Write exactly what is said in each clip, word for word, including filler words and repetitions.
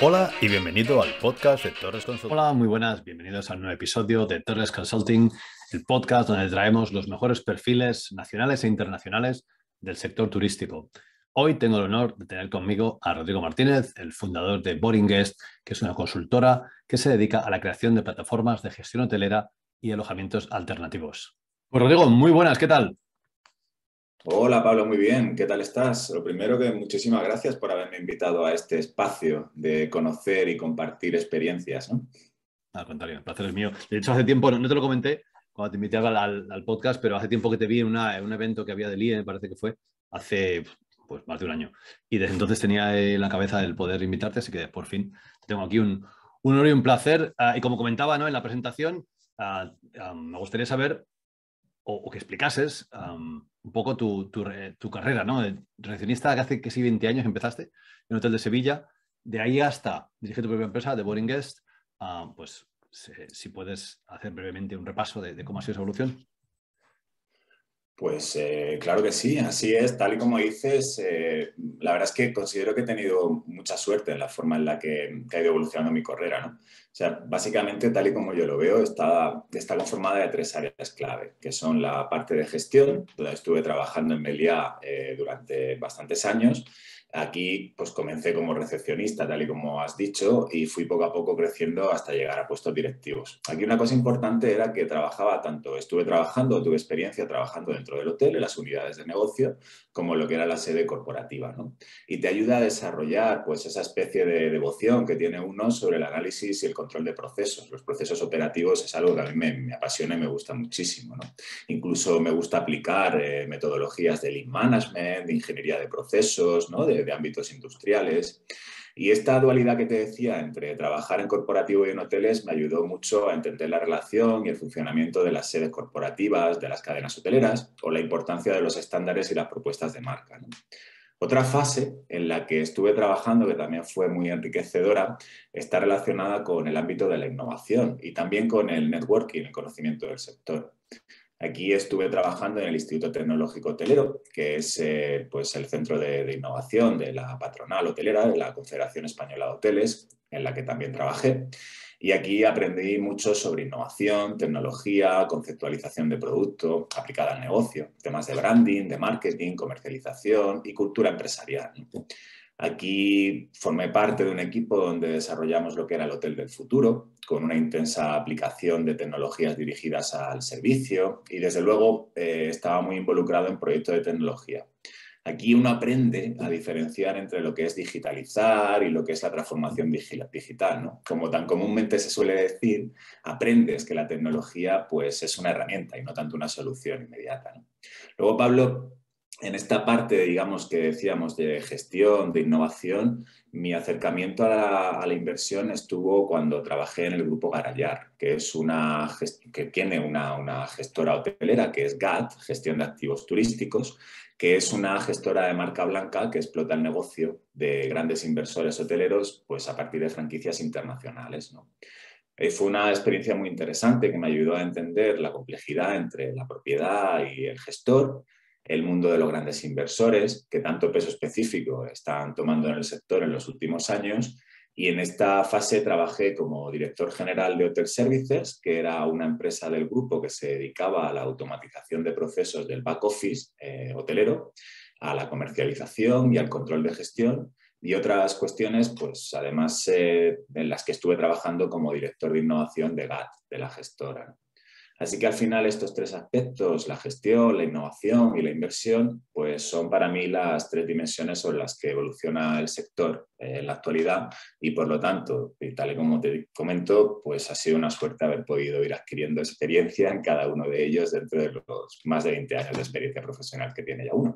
Hola y bienvenido al podcast de Torres Consulting. Hola, muy buenas, bienvenidos al nuevo episodio de Torres Consulting, el podcast donde traemos los mejores perfiles nacionales e internacionales del sector turístico. Hoy tengo el honor de tener conmigo a Rodrigo Martínez, el fundador de Boardingguest, que es una consultora que se dedica a la creación de plataformas de gestión hotelera y alojamientos alternativos. Pues Rodrigo, muy buenas, ¿qué tal? Hola Pablo, muy bien. ¿Qué tal estás? Lo primero que muchísimas gracias por haberme invitado a este espacio de conocer y compartir experiencias, ¿no? Al contrario, el placer es mío. De hecho, hace tiempo, no, no te lo comenté cuando te invité al, al, al podcast, pero hace tiempo que te vi en, una, en un evento que había del I E, me parece que fue, hace pues, más de un año. Y desde entonces tenía en la cabeza el poder invitarte, así que por fin tengo aquí un, un honor y un placer. Uh, y como comentaba, ¿no?, en la presentación, uh, um, me gustaría saber o, o que explicases um, un poco tu, tu, tu carrera, ¿no? De recepcionista que hace que sí veinte años empezaste en un hotel de Sevilla, de ahí hasta dirigir tu propia empresa, de Boardingguest. Uh, pues si, si puedes hacer brevemente un repaso de, de cómo ha sido esa evolución. Pues eh, claro que sí, así es, tal y como dices, eh, la verdad es que considero que he tenido mucha suerte en la forma en la que, que ha ido evolucionando mi carrera, ¿no? O sea, básicamente, tal y como yo lo veo, está, está conformada de tres áreas clave, que son la parte de gestión, donde estuve trabajando en Meliá eh, durante bastantes años. Aquí pues comencé como recepcionista, tal y como has dicho, y fui poco a poco creciendo hasta llegar a puestos directivos. Aquí una cosa importante era que trabajaba tanto, estuve trabajando, tuve experiencia trabajando dentro del hotel, en las unidades de negocio, como en lo que era la sede corporativa, ¿no? Y te ayuda a desarrollar pues esa especie de devoción que tiene uno sobre el análisis y el control de procesos. Los procesos operativos es algo que a mí me, me apasiona y me gusta muchísimo, ¿no? Incluso me gusta aplicar eh, metodologías de Lean Management, de ingeniería de procesos, ¿no?, de, de ámbitos industriales. Y esta dualidad que te decía entre trabajar en corporativo y en hoteles me ayudó mucho a entender la relación y el funcionamiento de las sedes corporativas, de las cadenas hoteleras o la importancia de los estándares y las propuestas de marca, ¿no? Otra fase en la que estuve trabajando, que también fue muy enriquecedora, está relacionada con el ámbito de la innovación y también con el networking, el conocimiento del sector. Aquí estuve trabajando en el Instituto Tecnológico Hotelero, que es eh, pues el centro de, de innovación de la patronal hotelera, de la Confederación Española de Hoteles, en la que también trabajé. Y aquí aprendí mucho sobre innovación, tecnología, conceptualización de producto aplicada al negocio, temas de branding, de marketing, comercialización y cultura empresarial. Aquí formé parte de un equipo donde desarrollamos lo que era el Hotel del Futuro, con una intensa aplicación de tecnologías dirigidas al servicio y, desde luego, eh, estaba muy involucrado en proyectos de tecnología. Aquí uno aprende a diferenciar entre lo que es digitalizar y lo que es la transformación digital, ¿no? Como tan comúnmente se suele decir, aprendes que la tecnología pues, es una herramienta y no tanto una solución inmediata, ¿no? Luego, Pablo, en esta parte, digamos, que decíamos de gestión, de innovación, mi acercamiento a la, a la inversión estuvo cuando trabajé en el grupo Garayar, que es una que tiene una, una gestora hotelera, que es G A T, Gestión de Activos Turísticos, que es una gestora de marca blanca que explota el negocio de grandes inversores hoteleros pues, a partir de franquicias internacionales, ¿no? Eh, fue una experiencia muy interesante que me ayudó a entender la complejidad entre la propiedad y el gestor, el mundo de los grandes inversores, que tanto peso específico están tomando en el sector en los últimos años. Y en esta fase trabajé como director general de Hotel Services, que era una empresa del grupo que se dedicaba a la automatización de procesos del back office eh, hotelero, a la comercialización y al control de gestión, y otras cuestiones, pues además eh, en las que estuve trabajando como director de innovación de G A T, de la gestora. Así que al final estos tres aspectos, la gestión, la innovación y la inversión, pues son para mí las tres dimensiones sobre las que evoluciona el sector eh, en la actualidad, y por lo tanto, y tal y como te comento, pues ha sido una suerte haber podido ir adquiriendo experiencia en cada uno de ellos dentro de los más de veinte años de experiencia profesional que tiene ya uno.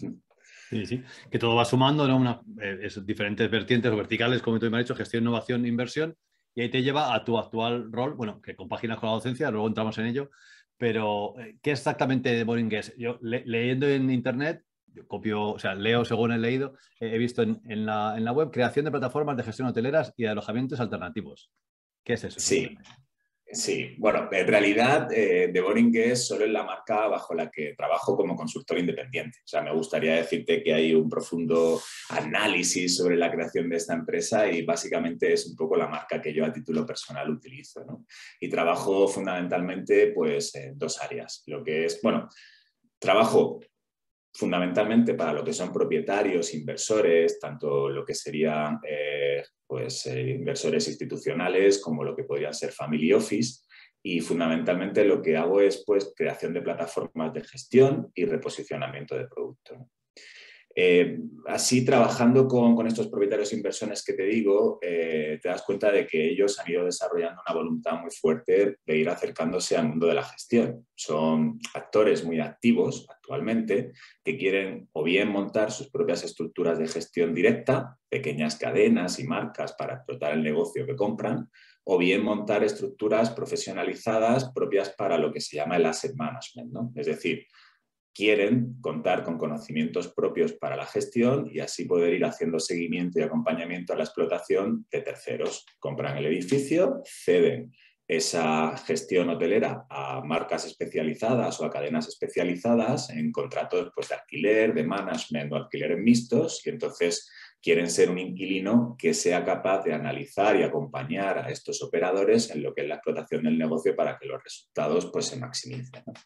Sí, sí, que todo va sumando, ¿no? Una, eh, es diferentes vertientes o verticales, como tú me has dicho, gestión, innovación, inversión, y ahí te lleva a tu actual rol, bueno, que compaginas con la docencia, luego entramos en ello, pero eh, ¿qué es exactamente Boardingguest? Yo le, leyendo en internet, yo copio, o sea, leo según he leído, eh, he visto en, en, la, en la web creación de plataformas de gestión hoteleras y de alojamientos alternativos. ¿Qué es eso Sí. exactamente? Sí, bueno, en realidad eh, The Boring Guest solo es la marca bajo la que trabajo como consultor independiente. O sea, me gustaría decirte que hay un profundo análisis sobre la creación de esta empresa y básicamente es un poco la marca que yo a título personal utilizo, ¿no? Y trabajo fundamentalmente pues, en dos áreas. Lo que es, bueno, trabajo fundamentalmente para lo que son propietarios, inversores, tanto lo que serían eh, pues, eh, inversores institucionales como lo que podrían ser family office, y fundamentalmente lo que hago es pues, creación de plataformas de gestión y reposicionamiento de producto, ¿no? Eh, así, trabajando con, con estos propietarios inversores que te digo, eh, te das cuenta de que ellos han ido desarrollando una voluntad muy fuerte de ir acercándose al mundo de la gestión. Son actores muy activos actualmente que quieren o bien montar sus propias estructuras de gestión directa, pequeñas cadenas y marcas para explotar el negocio que compran, o bien montar estructuras profesionalizadas propias para lo que se llama el asset management, ¿no? Es decir, quieren contar con conocimientos propios para la gestión y así poder ir haciendo seguimiento y acompañamiento a la explotación de terceros. Compran el edificio, ceden esa gestión hotelera a marcas especializadas o a cadenas especializadas en contratos pues, de alquiler, de management o alquileres mixtos, y entonces quieren ser un inquilino que sea capaz de analizar y acompañar a estos operadores en lo que es la explotación del negocio para que los resultados pues, se maximicen, ¿no?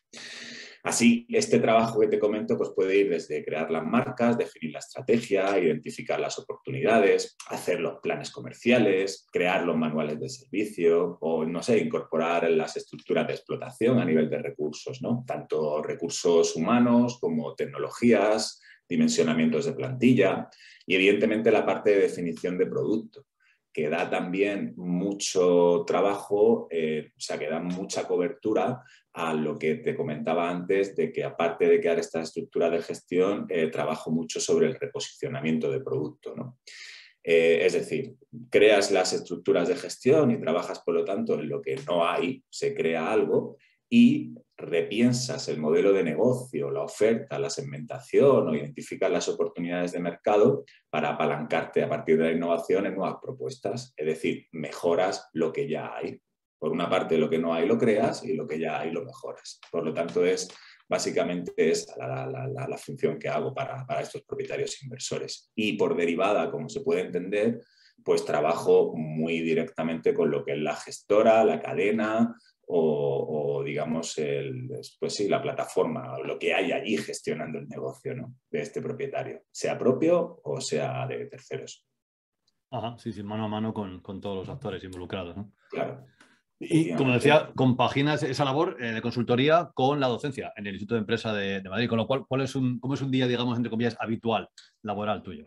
Así, este trabajo que te comento pues puede ir desde crear las marcas, definir la estrategia, identificar las oportunidades, hacer los planes comerciales, crear los manuales de servicio o, no sé, incorporar las estructuras de explotación a nivel de recursos, ¿no? Tanto recursos humanos como tecnologías, dimensionamientos de plantilla y, evidentemente, la parte de definición de producto, que da también mucho trabajo, eh, o sea, que da mucha cobertura a lo que te comentaba antes, de que aparte de crear esta estructura de gestión, eh, trabajo mucho sobre el reposicionamiento de producto, ¿no? Eh, es decir, creas las estructuras de gestión y trabajas, por lo tanto, en lo que no hay, se crea algo y repiensas el modelo de negocio, la oferta, la segmentación o identificas las oportunidades de mercado para apalancarte a partir de la innovación en nuevas propuestas. Es decir, mejoras lo que ya hay. Por una parte, lo que no hay lo creas y lo que ya hay lo mejoras. Por lo tanto, es básicamente es la, la, la, la función que hago para, para estos propietarios inversores. Y por derivada, como se puede entender, pues trabajo muy directamente con lo que es la gestora, la cadena o, o digamos, el, pues sí, la plataforma, lo que hay allí gestionando el negocio, ¿no? De este propietario, sea propio o sea de terceros. Ajá, sí, sí, mano a mano con, con todos los actores involucrados, ¿no? Claro. Y como decía, compaginas esa labor eh, de consultoría con la docencia en el Instituto de Empresa de, de Madrid, con lo cual, ¿cuál es un, ¿cómo es un día, digamos, entre comillas, habitual, laboral tuyo?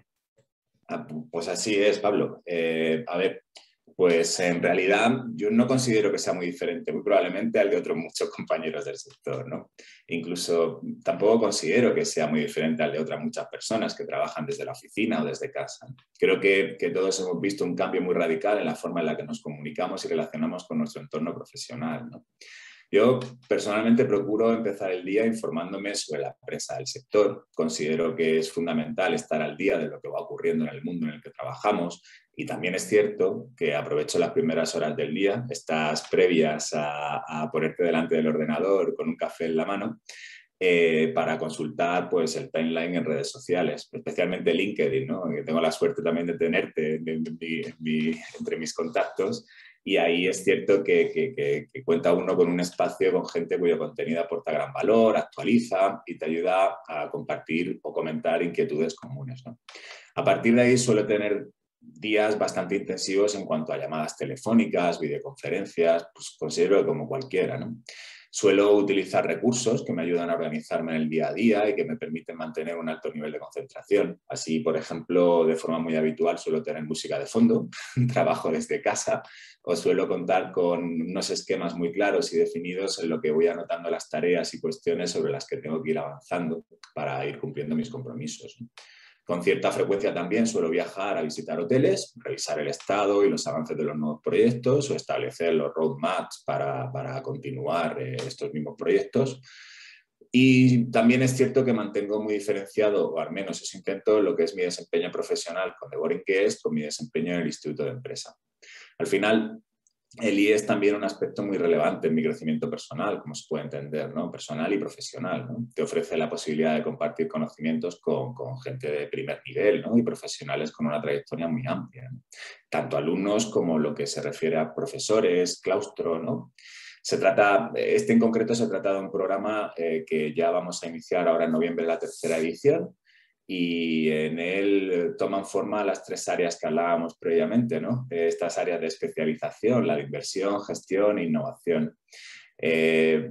Pues así es, Pablo. Eh, a ver, pues en realidad yo no considero que sea muy diferente, muy probablemente al de otros muchos compañeros del sector, ¿no? Incluso tampoco considero que sea muy diferente al de otras muchas personas que trabajan desde la oficina o desde casa. Creo que, que todos hemos visto un cambio muy radical en la forma en la que nos comunicamos y relacionamos con nuestro entorno profesional, ¿no? Yo personalmente procuro empezar el día informándome sobre la prensa del sector. Considero que es fundamental estar al día de lo que va ocurriendo en el mundo en el que trabajamos, y también es cierto que aprovecho las primeras horas del día, estas previas a, a ponerte delante del ordenador con un café en la mano, eh, para consultar pues, el timeline en redes sociales, especialmente LinkedIn, ¿no? Que tengo la suerte también de tenerte en, en mi, en mi, entre mis contactos. Y ahí es cierto que, que, que, que cuenta uno con un espacio con gente cuyo contenido aporta gran valor, actualiza y te ayuda a compartir o comentar inquietudes comunes, ¿no? A partir de ahí suelo tener días bastante intensivos en cuanto a llamadas telefónicas, videoconferencias, pues considero que como cualquiera, ¿no? Suelo utilizar recursos que me ayudan a organizarme en el día a día y que me permiten mantener un alto nivel de concentración. Así, por ejemplo, de forma muy habitual suelo tener música de fondo, trabajo desde casa, o suelo contar con unos esquemas muy claros y definidos en lo que voy anotando las tareas y cuestiones sobre las que tengo que ir avanzando para ir cumpliendo mis compromisos. Con cierta frecuencia también suelo viajar a visitar hoteles, revisar el estado y los avances de los nuevos proyectos o establecer los roadmaps para, para continuar eh, estos mismos proyectos. Y también es cierto que mantengo muy diferenciado, o al menos eso intento, lo que es mi desempeño profesional con The Boring Guest con mi desempeño en el Instituto de Empresa. Al final, el I E es también un aspecto muy relevante en mi crecimiento personal, como se puede entender, ¿no? Personal y profesional, ¿no? Te ofrece la posibilidad de compartir conocimientos con, con gente de primer nivel, ¿no? Y profesionales con una trayectoria muy amplia, ¿no? Tanto alumnos como lo que se refiere a profesores, claustro, ¿no? Se trata, este en concreto se trata de un programa eh, que ya vamos a iniciar ahora en noviembre la tercera edición, y en él toman forma las tres áreas que hablábamos previamente, ¿no? Estas áreas de especialización, la de inversión, gestión e innovación. Eh,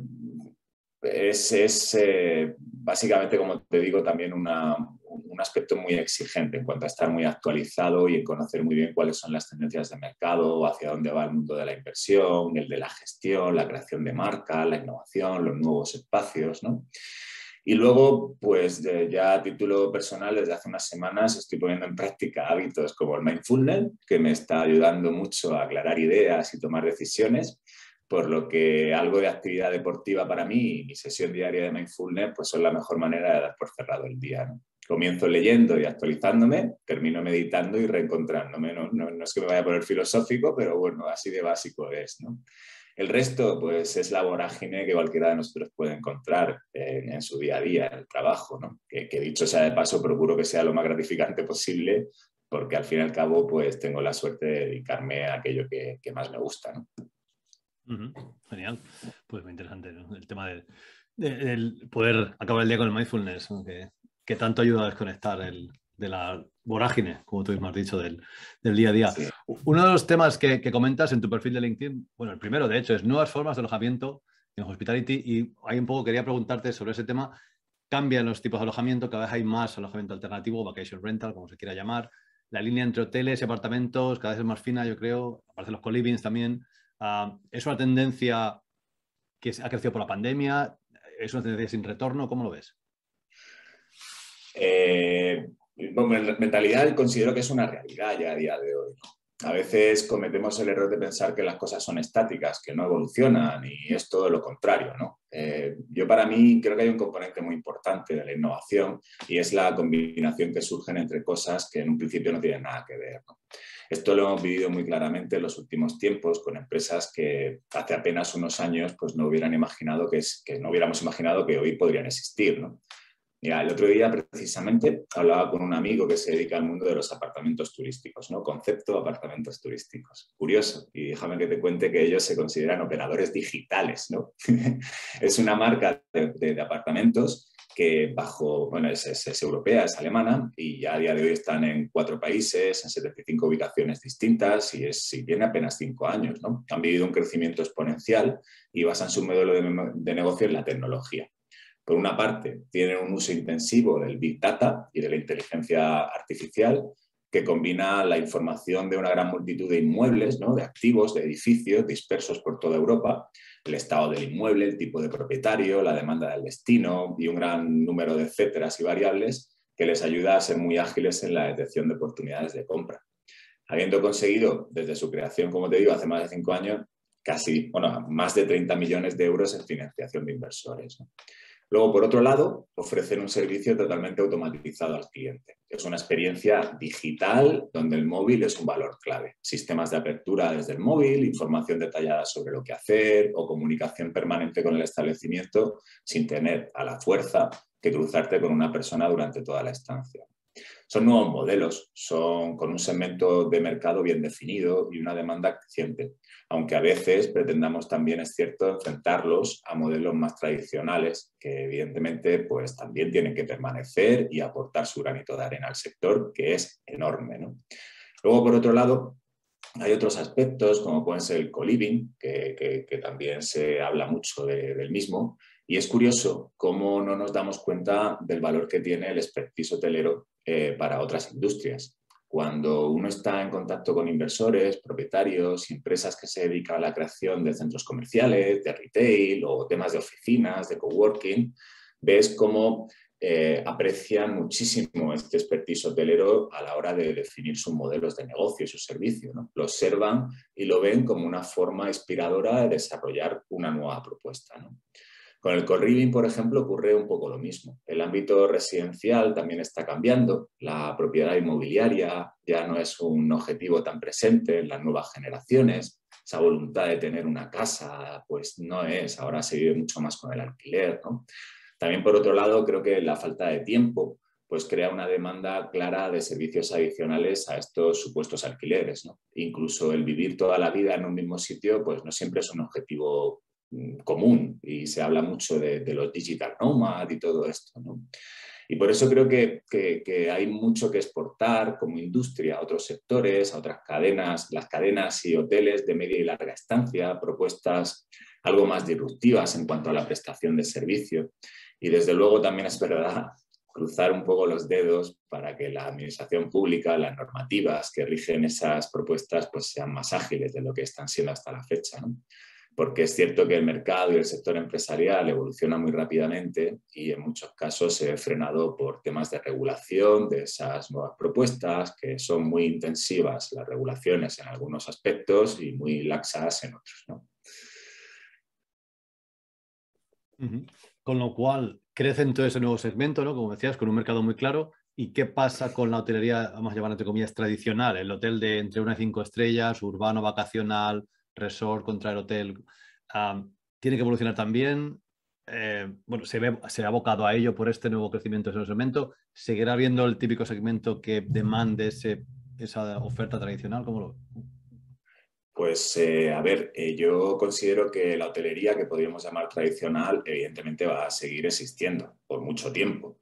es es eh, básicamente, como te digo, también una, un aspecto muy exigente en cuanto a estar muy actualizado y en conocer muy bien cuáles son las tendencias de mercado, hacia dónde va el mundo de la inversión, el de la gestión, la creación de marca, la innovación, los nuevos espacios, ¿no? Y luego, pues ya a título personal, desde hace unas semanas estoy poniendo en práctica hábitos como el mindfulness, que me está ayudando mucho a aclarar ideas y tomar decisiones, por lo que algo de actividad deportiva para mí y mi sesión diaria de mindfulness pues son la mejor manera de dar por cerrado el día, ¿no? Comienzo leyendo y actualizándome, termino meditando y reencontrándome. No, no, no es que me vaya a poner filosófico, pero bueno, así de básico es, ¿no? El resto, pues, es la vorágine que cualquiera de nosotros puede encontrar en, en su día a día, en el trabajo, ¿no? Que, que dicho sea de paso, procuro que sea lo más gratificante posible, porque al fin y al cabo, pues, tengo la suerte de dedicarme a aquello que, que más me gusta, ¿no? Uh-huh. Genial. Pues muy interesante, ¿no? El tema de, de, de poder acabar el día con el mindfulness, ¿no? que, que tanto ayuda a desconectar el, de la vorágine, como tú mismo has dicho, del, del día a día. Sí. Uno de los temas que, que comentas en tu perfil de LinkedIn, bueno, el primero de hecho es nuevas formas de alojamiento en Hospitality, y ahí un poco quería preguntarte sobre ese tema. Cambian los tipos de alojamiento, cada vez hay más alojamiento alternativo, vacation rental, como se quiera llamar. La línea entre hoteles y apartamentos cada vez es más fina, yo creo, aparte de los co-livings también. Uh, ¿Es una tendencia que ha crecido por la pandemia? ¿Es una tendencia sin retorno? ¿Cómo lo ves? Eh, bueno, en mentalidad considero que es una realidad ya a día de hoy, ¿no? A veces cometemos el error de pensar que las cosas son estáticas, que no evolucionan, y es todo lo contrario, ¿no? Eh, yo para mí creo que hay un componente muy importante de la innovación, y es la combinación que surgen entre cosas que en un principio no tienen nada que ver, ¿no? Esto lo hemos vivido muy claramente en los últimos tiempos con empresas que hace apenas unos años pues no hubieran imaginado que, es, que no hubiéramos imaginado que hoy podrían existir, ¿no? Mira, el otro día precisamente hablaba con un amigo que se dedica al mundo de los apartamentos turísticos, ¿no? Concepto apartamentos turísticos. Curioso. Y déjame que te cuente que ellos se consideran operadores digitales, ¿no? Es una marca de, de, de apartamentos que bajo, bueno, es, es, es europea, es alemana, y ya a día de hoy están en cuatro países, en setenta y cinco ubicaciones distintas, y, es, y tiene apenas cinco años, ¿no? Han vivido un crecimiento exponencial y basan su modelo de, de negocio en la tecnología. Por una parte, tienen un uso intensivo del Big Data y de la inteligencia artificial, que combina la información de una gran multitud de inmuebles, ¿no? De activos, de edificios dispersos por toda Europa, el estado del inmueble, el tipo de propietario, la demanda del destino y un gran número de etcéteras y variables que les ayuda a ser muy ágiles en la detección de oportunidades de compra. Habiendo conseguido, desde su creación, como te digo, hace más de cinco años, casi, bueno, más de treinta millones de euros en financiación de inversores, ¿no? Luego, por otro lado, ofrecen un servicio totalmente automatizado al cliente. Es una experiencia digital donde el móvil es un valor clave. Sistemas de apertura desde el móvil, información detallada sobre lo que hacer o comunicación permanente con el establecimiento sin tener a la fuerza que cruzarte con una persona durante toda la estancia. Son nuevos modelos, son con un segmento de mercado bien definido y una demanda creciente, aunque a veces pretendamos también, es cierto, enfrentarlos a modelos más tradicionales que evidentemente pues, también tienen que permanecer y aportar su granito de arena al sector, que es enorme, ¿no? Luego, por otro lado, hay otros aspectos como pueden ser el co-living, que, que, que también se habla mucho de, del mismo, y es curioso cómo no nos damos cuenta del valor que tiene el expertise hotelero eh, para otras industrias. Cuando uno está en contacto con inversores, propietarios y empresas que se dedican a la creación de centros comerciales, de retail o temas de oficinas, de coworking, ves cómo eh, aprecian muchísimo este expertise hotelero a la hora de definir sus modelos de negocio y sus servicios, ¿no? Lo observan y lo ven como una forma inspiradora de desarrollar una nueva propuesta, ¿no? Con el co-living, por ejemplo, ocurre un poco lo mismo. El ámbito residencial también está cambiando. La propiedad inmobiliaria ya no es un objetivo tan presente en las nuevas generaciones. Esa voluntad de tener una casa, pues no es. Ahora se vive mucho más con el alquiler, ¿no? También, por otro lado, creo que la falta de tiempo pues crea una demanda clara de servicios adicionales a estos supuestos alquileres, ¿no? Incluso el vivir toda la vida en un mismo sitio, pues no siempre es un objetivo común, y se habla mucho de, de los digital nomad y todo esto, ¿no? Y por eso creo que, que, que hay mucho que exportar como industria a otros sectores, a otras cadenas, las cadenas y hoteles de media y larga estancia, propuestas algo más disruptivas en cuanto a la prestación de servicio. Y desde luego también es verdad cruzar un poco los dedos para que la administración pública, las normativas que rigen esas propuestas, pues sean más ágiles de lo que están siendo hasta la fecha, ¿no? Porque es cierto que el mercado y el sector empresarial evoluciona muy rápidamente y en muchos casos se ve frenado por temas de regulación de esas nuevas propuestas, que son muy intensivas las regulaciones en algunos aspectos y muy laxas en otros, ¿no? Uh-huh. Con lo cual, crece entonces ese nuevo segmento, ¿no? Como decías, con un mercado muy claro. ¿Y qué pasa con la hotelería, vamos a llamar entre comillas, tradicional? El hotel de entre una y cinco estrellas, urbano, vacacional, resort contra el hotel. Um, ¿tiene que evolucionar también? Eh, bueno, se, ve, se ha abocado a ello por este nuevo crecimiento de ese segmento. ¿Seguirá habiendo el típico segmento que demande ese, esa oferta tradicional? ¿Cómo lo...? Pues, eh, a ver, eh, yo considero que la hotelería, que podríamos llamar tradicional, evidentemente va a seguir existiendo por mucho tiempo.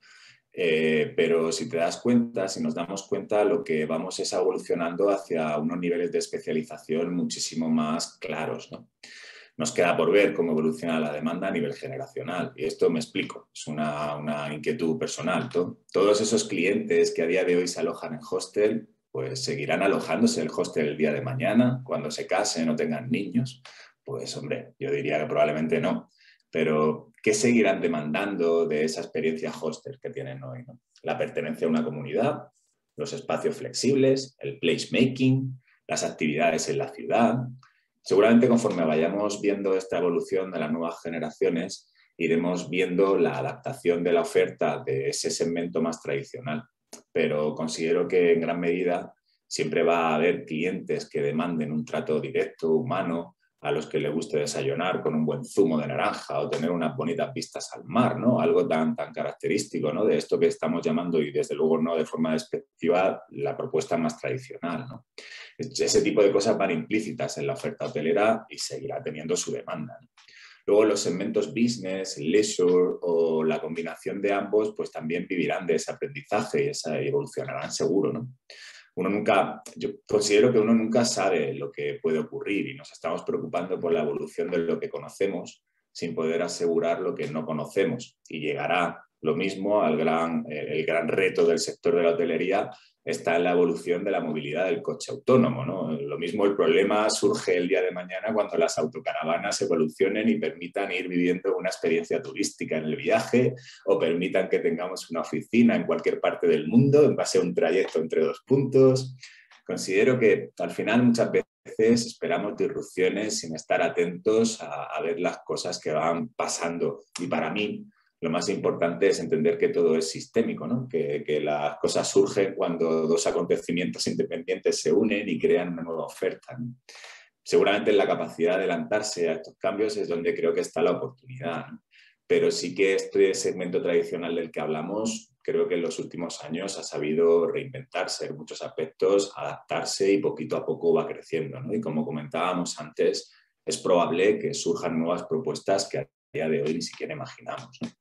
Eh, pero si te das cuenta, si nos damos cuenta, lo que vamos es evolucionando hacia unos niveles de especialización muchísimo más claros, ¿no? Nos queda por ver cómo evoluciona la demanda a nivel generacional. Y esto me explico, es una, una inquietud personal. Todos esos clientes que a día de hoy se alojan en hostel, pues seguirán alojándose en el hostel el día de mañana, cuando se casen o tengan niños. Pues hombre, yo diría que probablemente no. Pero ¿qué seguirán demandando de esa experiencia hostel que tienen hoy, ¿no? La pertenencia a una comunidad, los espacios flexibles, el placemaking, las actividades en la ciudad. Seguramente conforme vayamos viendo esta evolución de las nuevas generaciones, iremos viendo la adaptación de la oferta de ese segmento más tradicional. Pero considero que en gran medida siempre va a haber clientes que demanden un trato directo, humano, a los que les guste desayunar con un buen zumo de naranja o tener unas bonitas vistas al mar, ¿no? Algo tan, tan característico, ¿no? De esto que estamos llamando, y desde luego no de forma despectiva, la propuesta más tradicional, ¿no? Ese tipo de cosas van implícitas en la oferta hotelera y seguirá teniendo su demanda, ¿no? Luego los segmentos business, leisure o la combinación de ambos, pues también vivirán de ese aprendizaje y esa evolucionarán seguro, ¿no? Uno nunca, yo considero que uno nunca sabe lo que puede ocurrir y nos estamos preocupando por la evolución de lo que conocemos sin poder asegurar lo que no conocemos. Y llegará lo mismo al gran, el gran reto del sector de la hotelería está en la evolución de la movilidad del coche autónomo, ¿no? Lo mismo el problema surge el día de mañana cuando las autocaravanas evolucionen y permitan ir viviendo una experiencia turística en el viaje o permitan que tengamos una oficina en cualquier parte del mundo en base a un trayecto entre dos puntos. Considero que al final muchas veces esperamos disrupciones sin estar atentos a, a ver las cosas que van pasando. Y para mí, lo más importante es entender que todo es sistémico, ¿no? que, que las cosas surgen cuando dos acontecimientos independientes se unen y crean una nueva oferta, ¿no? Seguramente en la capacidad de adelantarse a estos cambios es donde creo que está la oportunidad, ¿no? Pero sí que este segmento tradicional del que hablamos, creo que en los últimos años ha sabido reinventarse en muchos aspectos, adaptarse y poquito a poco va creciendo, ¿no? Y como comentábamos antes, es probable que surjan nuevas propuestas que a día de hoy ni siquiera imaginamos, ¿no?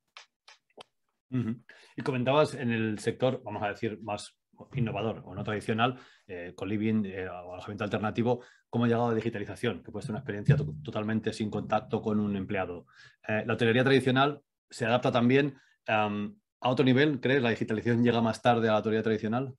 Uh-huh. Y comentabas en el sector, vamos a decir, más innovador o no tradicional, eh, co-living eh, o alojamiento alternativo, cómo ha llegado a la digitalización, que puede ser una experiencia to- totalmente sin contacto con un empleado. Eh, la hotelería tradicional se adapta también um, a otro nivel, ¿crees? ¿La digitalización llega más tarde a la hotelería tradicional?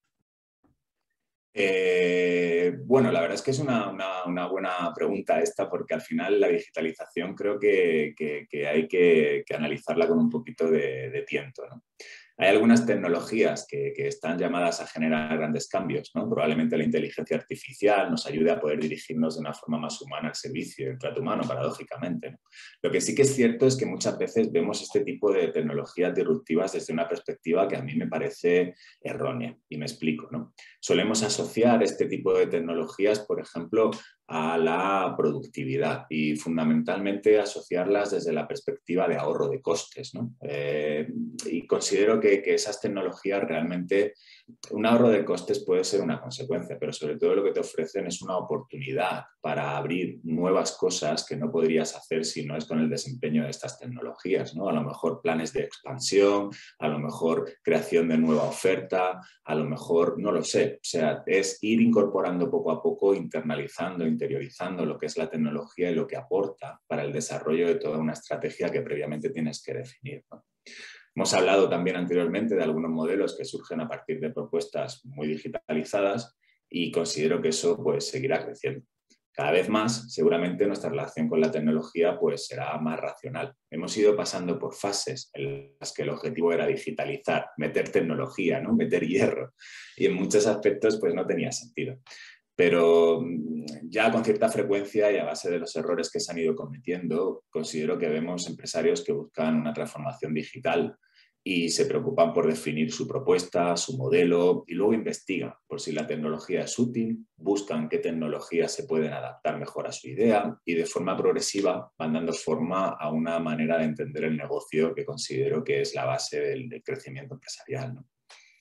Eh, bueno, la verdad es que es una, una, una buena pregunta esta, porque al final la digitalización creo que, que, que hay que, que analizarla con un poquito de, de tiento, ¿no? Hay algunas tecnologías que, que están llamadas a generar grandes cambios, ¿no? Probablemente la inteligencia artificial nos ayude a poder dirigirnos de una forma más humana al servicio del trato humano, paradójicamente, ¿no? Lo que sí que es cierto es que muchas veces vemos este tipo de tecnologías disruptivas desde una perspectiva que a mí me parece errónea, y me explico, ¿no? Solemos asociar este tipo de tecnologías, por ejemplo, a la productividad y fundamentalmente asociarlas desde la perspectiva de ahorro de costes, ¿no? Eh, y considero que, que esas tecnologías realmente, un ahorro de costes puede ser una consecuencia, pero sobre todo lo que te ofrecen es una oportunidad para abrir nuevas cosas que no podrías hacer si no es con el desempeño de estas tecnologías, ¿no? A lo mejor planes de expansión, a lo mejor creación de nueva oferta, a lo mejor, no lo sé, o sea, es ir incorporando poco a poco, internalizando, interiorizando lo que es la tecnología y lo que aporta para el desarrollo de toda una estrategia que previamente tienes que definir, ¿no? Hemos hablado también anteriormente de algunos modelos que surgen a partir de propuestas muy digitalizadas y considero que eso pues seguirá creciendo. Cada vez más, seguramente nuestra relación con la tecnología pues será más racional. Hemos ido pasando por fases en las que el objetivo era digitalizar, meter tecnología, ¿no? Meter hierro, y en muchos aspectos pues no tenía sentido. Pero ya con cierta frecuencia y a base de los errores que se han ido cometiendo, considero que vemos empresarios que buscan una transformación digital y se preocupan por definir su propuesta, su modelo y luego investigan por si la tecnología es útil, buscan qué tecnologías se pueden adaptar mejor a su idea y de forma progresiva van dando forma a una manera de entender el negocio que considero que es la base del, del crecimiento empresarial, ¿no?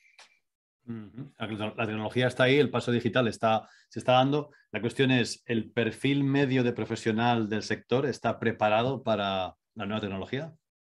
La tecnología está ahí, el paso digital está, se está dando. La cuestión es, ¿el perfil medio de profesional del sector está preparado para la nueva tecnología?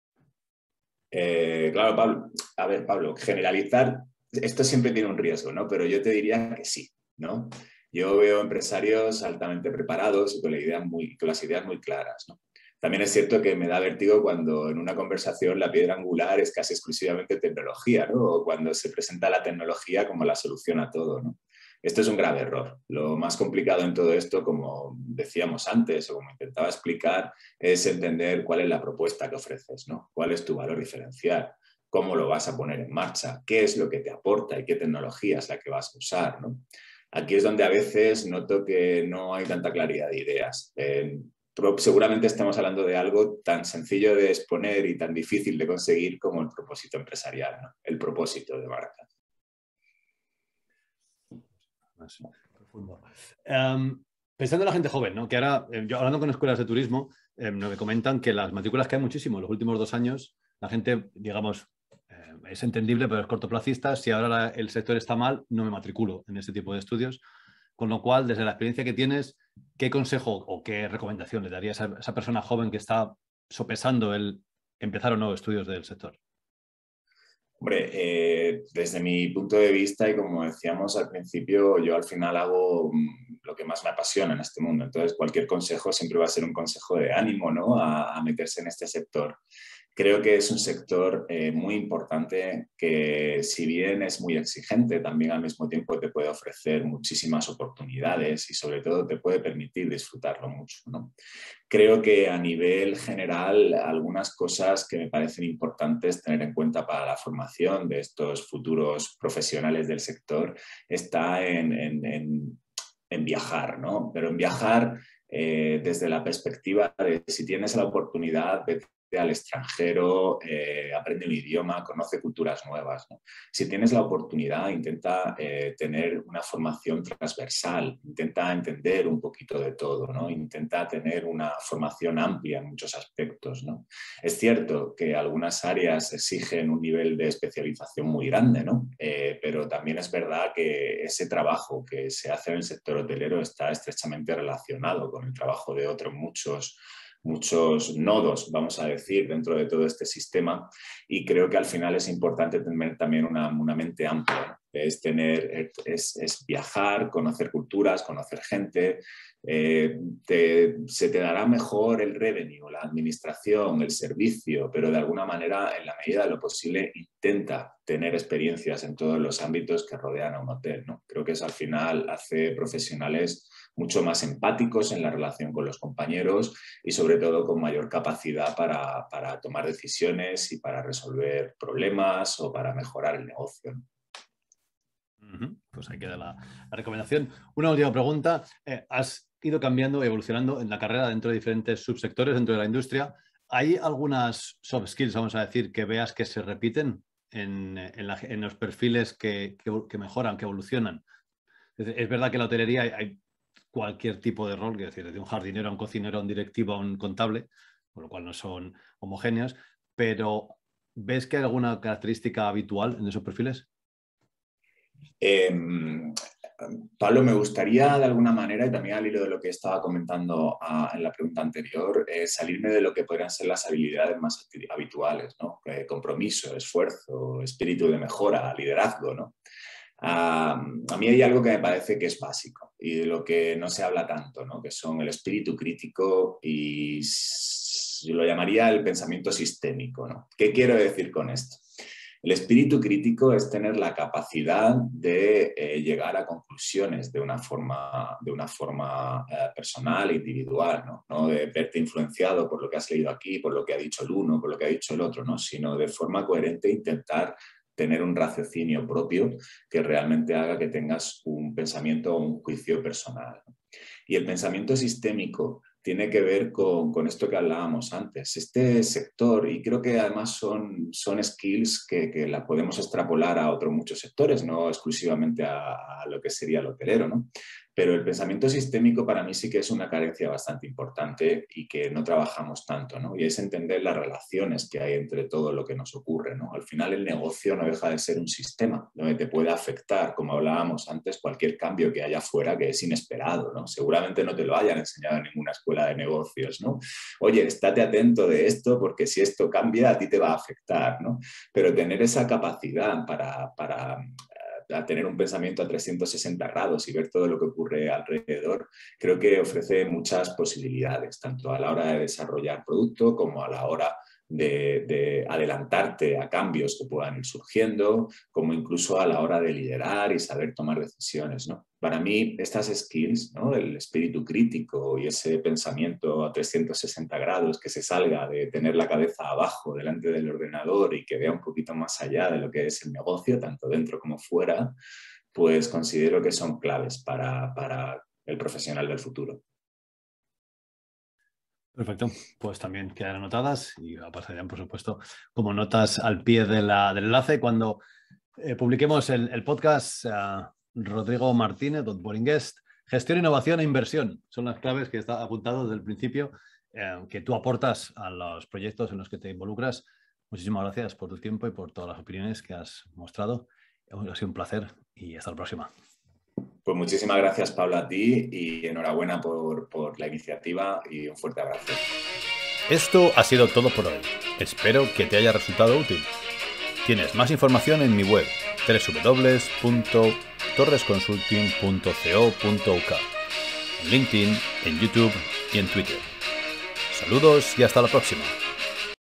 Eh, claro, Pablo. A ver, Pablo, generalizar, esto siempre tiene un riesgo, ¿no? Pero yo te diría que sí, ¿no? Yo veo empresarios altamente preparados y con, la idea muy, con las ideas muy claras, ¿no? También es cierto que me da vértigo cuando en una conversación la piedra angular es casi exclusivamente tecnología, ¿no? O cuando se presenta la tecnología como la solución a todo, ¿no? Esto es un grave error. Lo más complicado en todo esto, como decíamos antes o como intentaba explicar, es entender cuál es la propuesta que ofreces, ¿no? Cuál es tu valor diferencial, cómo lo vas a poner en marcha, qué es lo que te aporta y qué tecnología es la que vas a usar, ¿no? Aquí es donde a veces noto que no hay tanta claridad de ideas. Eh, seguramente estamos hablando de algo tan sencillo de exponer y tan difícil de conseguir como el propósito empresarial, ¿no? El propósito de marca. Más profundo. Um, pensando en la gente joven, ¿no? Que ahora, eh, yo hablando con escuelas de turismo, eh, me comentan que las matrículas caen muchísimo. En los últimos dos años, la gente, digamos, eh, es entendible, pero es cortoplacista. Si ahora la, el sector está mal, no me matriculo en este tipo de estudios. Con lo cual, desde la experiencia que tienes, ¿qué consejo o qué recomendación le darías a esa persona joven que está sopesando el empezar o no estudios del sector? Hombre, eh, desde mi punto de vista y como decíamos al principio, yo al final hago lo que más me apasiona en este mundo. Entonces, cualquier consejo siempre va a ser un consejo de ánimo, ¿no? A, a meterse en este sector. Creo que es un sector eh, muy importante que, si bien es muy exigente, también al mismo tiempo te puede ofrecer muchísimas oportunidades y sobre todo te puede permitir disfrutarlo mucho, ¿no? Creo que a nivel general algunas cosas que me parecen importantes tener en cuenta para la formación de estos futuros profesionales del sector está en, en, en, en viajar, ¿no? Pero en viajar eh, desde la perspectiva de si tienes la oportunidad de al extranjero, eh, aprende un idioma, conoce culturas nuevas, ¿no? Si tienes la oportunidad, intenta eh, tener una formación transversal, intenta entender un poquito de todo, ¿no? Intenta tener una formación amplia en muchos aspectos, ¿no? Es cierto que algunas áreas exigen un nivel de especialización muy grande, ¿no? Eh, pero también es verdad que ese trabajo que se hace en el sector hotelero está estrechamente relacionado con el trabajo de otros muchos muchos nodos, vamos a decir, dentro de todo este sistema, y creo que al final es importante tener también una, una mente amplia es, tener, es, es viajar, conocer culturas, conocer gente. Eh, te, se te dará mejor el revenue, la administración, el servicio, pero de alguna manera, en la medida de lo posible, intenta tener experiencias en todos los ámbitos que rodean a un hotel, ¿no? Creo que eso al final hace profesionales mucho más empáticos en la relación con los compañeros y sobre todo con mayor capacidad para, para tomar decisiones y para resolver problemas o para mejorar el negocio, ¿no? Pues ahí queda la, la recomendación. Una última pregunta. Eh, has ido cambiando y evolucionando en la carrera dentro de diferentes subsectores dentro de la industria. ¿Hay algunas soft skills, vamos a decir, que veas que se repiten en, en, la, en los perfiles que, que, que mejoran, que evolucionan? Es, es verdad que en la hotelería hay, hay cualquier tipo de rol, es decir, desde un jardinero a un cocinero, a un directivo, a un contable, por lo cual no son homogéneos, pero ¿ves que hay alguna característica habitual en esos perfiles? Eh, Pablo, me gustaría de alguna manera, y también al hilo de lo que estaba comentando a, en la pregunta anterior, eh, salirme de lo que podrían ser las habilidades más habituales, ¿no? Eh, compromiso, esfuerzo, espíritu de mejora, liderazgo, ¿no? Uh, a mí hay algo que me parece que es básico y de lo que no se habla tanto, ¿no? Que son el espíritu crítico y yo lo llamaría el pensamiento sistémico, ¿no? ¿Qué quiero decir con esto? El espíritu crítico es tener la capacidad de eh, llegar a conclusiones de una forma, de una forma eh, personal e individual, ¿no? No de verte influenciado por lo que has leído aquí, por lo que ha dicho el uno, por lo que ha dicho el otro, ¿no? Sino de forma coherente intentar tener un raciocinio propio que realmente haga que tengas un pensamiento o un juicio personal. Y el pensamiento sistémico tiene que ver con, con esto que hablábamos antes. Este sector, y creo que además son, son skills que, que la podemos extrapolar a otros muchos sectores, no exclusivamente a, a lo que sería el hotelero, ¿no? Pero el pensamiento sistémico para mí sí que es una carencia bastante importante y que no trabajamos tanto, ¿no? Y es entender las relaciones que hay entre todo lo que nos ocurre, ¿no? Al final el negocio no deja de ser un sistema donde te puede afectar, como hablábamos antes, cualquier cambio que haya afuera que es inesperado, ¿no? Seguramente no te lo hayan enseñado en ninguna escuela de negocios, ¿no? Oye, estate atento de esto porque si esto cambia a ti te va a afectar, ¿no? Pero tener esa capacidad para... para a tener un pensamiento a trescientos sesenta grados y ver todo lo que ocurre alrededor, creo que ofrece muchas posibilidades, tanto a la hora de desarrollar producto como a la hora de, de adelantarte a cambios que puedan ir surgiendo, como incluso a la hora de liderar y saber tomar decisiones, ¿no? Para mí, estas skills, ¿no? El espíritu crítico y ese pensamiento a trescientos sesenta grados que se salga de tener la cabeza abajo delante del ordenador y que vea un poquito más allá de lo que es el negocio, tanto dentro como fuera, pues considero que son claves para, para el profesional del futuro. Perfecto, pues también quedan anotadas y aparecerán, por supuesto, como notas al pie de la, del enlace. Cuando eh, publiquemos el, el podcast, uh, Rodrigo Martínez, Onboarding Guest, gestión, innovación e inversión. Son las claves que está apuntado desde el principio, eh, que tú aportas a los proyectos en los que te involucras. Muchísimas gracias por tu tiempo y por todas las opiniones que has mostrado. Ha sido un placer y hasta la próxima. Pues muchísimas gracias, Pablo, a ti y enhorabuena por, por la iniciativa y un fuerte abrazo. Esto ha sido todo por hoy. Espero que te haya resultado útil. Tienes más información en mi web doble u doble u doble u punto torres consulting punto co punto u k, en LinkedIn, en YouTube y en Twitter. Saludos y hasta la próxima.